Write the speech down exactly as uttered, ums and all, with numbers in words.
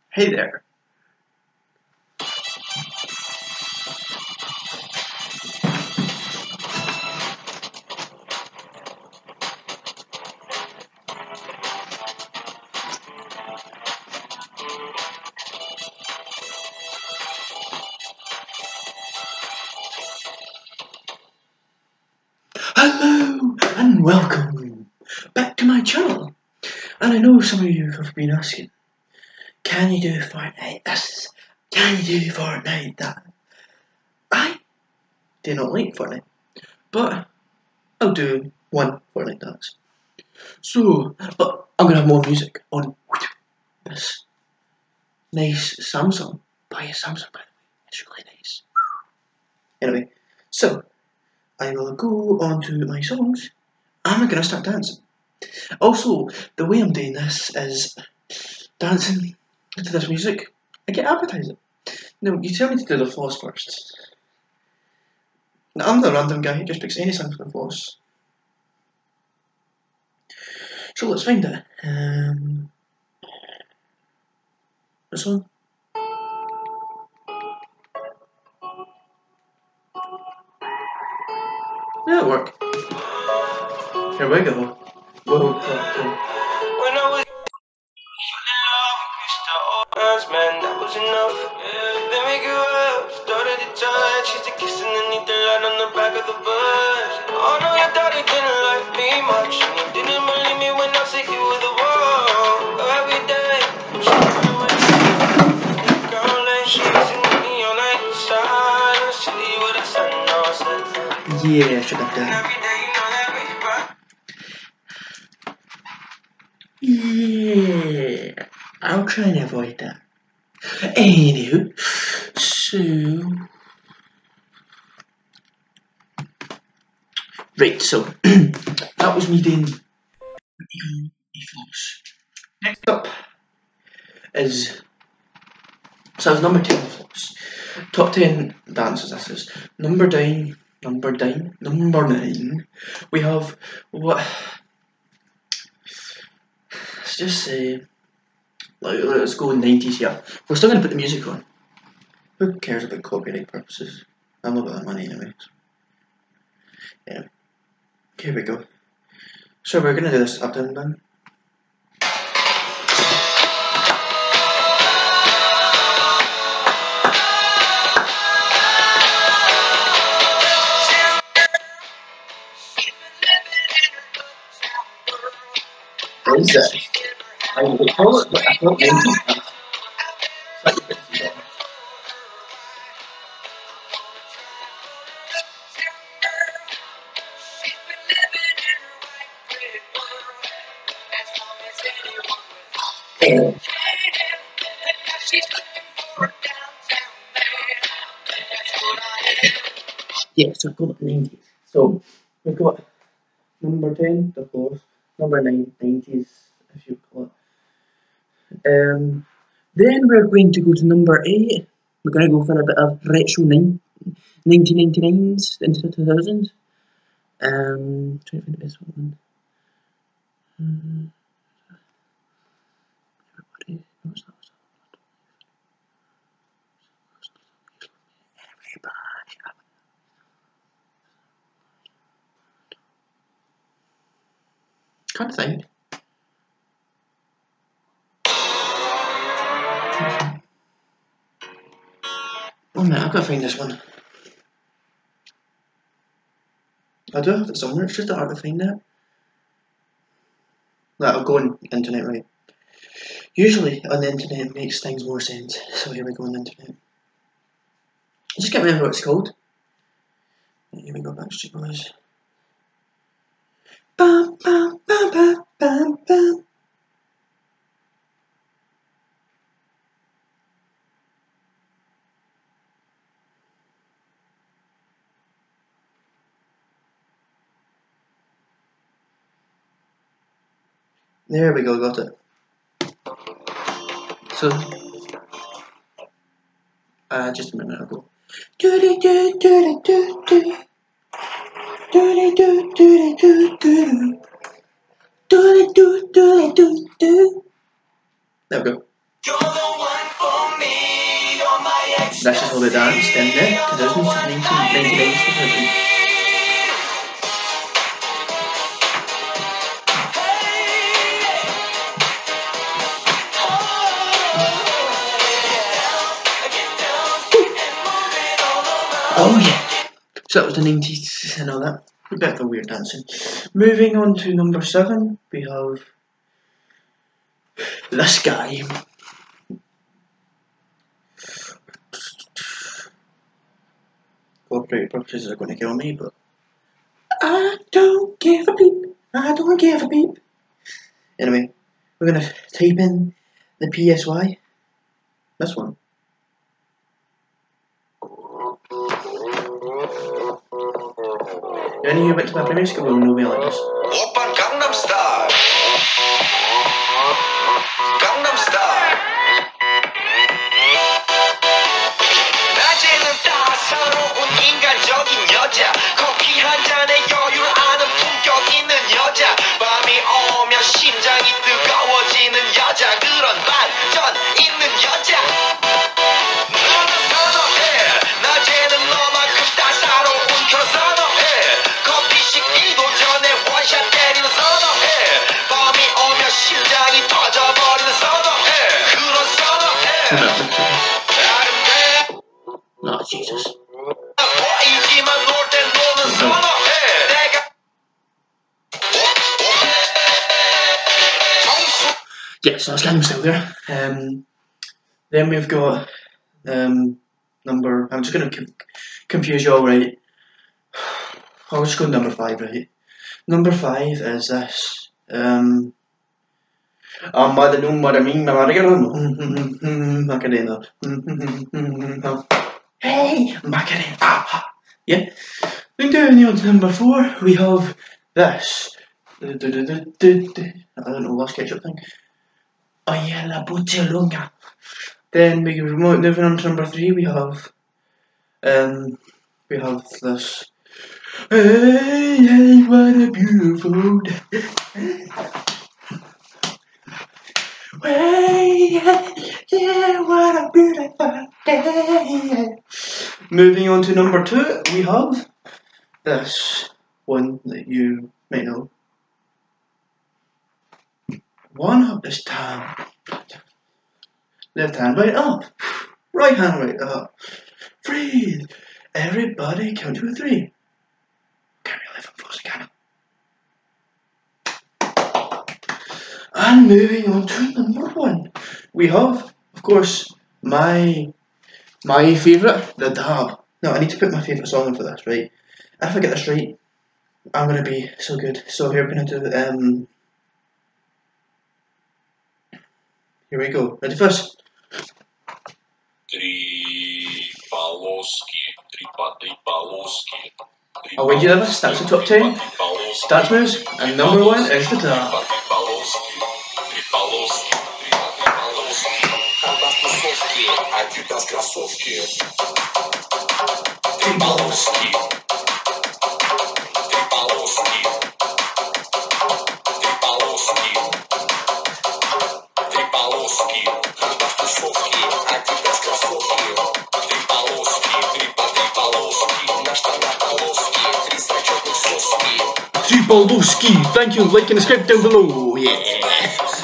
Hey there. Hello and welcome back to my channel. And I know some of you have been asking, can you do Fortnite this? Can you do Fortnite that? I do not like Fortnite, but I'll do one Fortnite dance. So, but I'm gonna have more music on this nice Samsung. Buy a Samsung, by the way, it's really nice. Anyway, so I will go on to my songs and I'm gonna start dancing. Also, the way I'm doing this is dancing to this music. I get advertising. No, you tell me to do the floss first. Now, I'm the random guy who just picks any song for the floss. So let's find it. Um, this one. That'll work. Here we go. Whoa, whoa, When I was man, that was enough. Then we grew up, started to touch. Used to kiss underneath the light on the back of the bus. Oh no, you thought you didn't like me much, and you didn't believe me when I said you were the one. Every day, she girl and she's in me on night side. City with a sun, no sun. yeah, should have done. Every day, you know that we rock. Yeah, I'll try and avoid that. Anywho, so right, so that was me doing a floss. Next up is so it's number ten floss. Top ten dances. This is number nine. Number nine. Number nine. We have what? Let's just say. Like, let's go nineties here. We're still gonna put the music on. Who cares about copyright purposes? I'm not about that money anyway. Yeah. Here we go. So we're gonna do this up down down. What is that? I will call it, but I thought nineties. Yeah, so I've got nineties. So we've got number ten, the fourth, number nine, nineties, if you call it. Um, then we're going to go to number eight. We're going to go for a bit of retro nine, nineteen ninety-nines into the two thousands. Um, trying to find the best one. Um, everybody, what's that? Everybody. Can't think. Oh man, I've got to find this one. I do have it somewhere, it's just hard to find it. That'll go on the internet, right? Usually on the internet it makes things more sense. So here we go on the internet. I just can't remember what it's called. Here we go, Backstreet Boys. Bum, bum, bum, bum, bum, bum. There we go, got it. So, uh, just a minute ago. Do do do do do do do do do do do do do do do do do. There we go. You're the one all about dance, then yeah, two thousands, nineteen ninety-nine, two thousand. Oh yeah. So that was the nineties and all that. A bit of a weird dancing. Moving on to number seven, we have this guy. Copyright purposes are going to kill me, but I don't give a beep. I don't give a beep. Anyway, we're going to type in the P S Y. This one. Any of you went to my primary school will know me like this. Oppa Gangnam Style. Gangnam Style. 낮에는 따사로운 인간적인 여자. 커피 한 잔에 여유를 아는 품격 있는 여자. 밤이 오면 심장이 뜨거워지는 여자. 그런 반전 있는 여자. 너는 선호해. 낮에는 너만큼 따사로운 그런 선호해. 커피 식기도 전에 원샷 때리는 선호해. 밤이 오면 심장이 터져버리는 선호해. 그런 선호해. 아름다워 Oh, Jesus. 보이지만 놀 땐 노는 선호해. 내가 Yeah, so that's Gangnam Style there. Um, then we've got um, number. I'm just going to confuse you all, right? I'll just go number five, right? Number five is this. Um, I'm mad at no mother mean Macarena. Hey, Macarena. Ah, yeah. Then down on to number four, we have this. I don't know what's ketchup thing. Oh yeah, la Bucciolunga. Then we moving on to number three, we have um we have this. Hey, hey, what a beautiful day. Hey, yeah, yeah, what a beautiful day. Moving on to number two, we have this one that you might know. One up this time. Left hand right up. Right hand right up. Breathe. Everybody count to a three. Can we live in close again? And moving on to number one, we have, of course, my my favourite, the dab. Now I need to put my favourite song in for this, right? If I get this right, I'm gonna be so good. So here we're gonna do um. Here we go. Ready first? I'll wait you this. That's the top ten. Dance moves, and number one is the dab. Tripaloski, thank you, like and subscribe down below, yeah.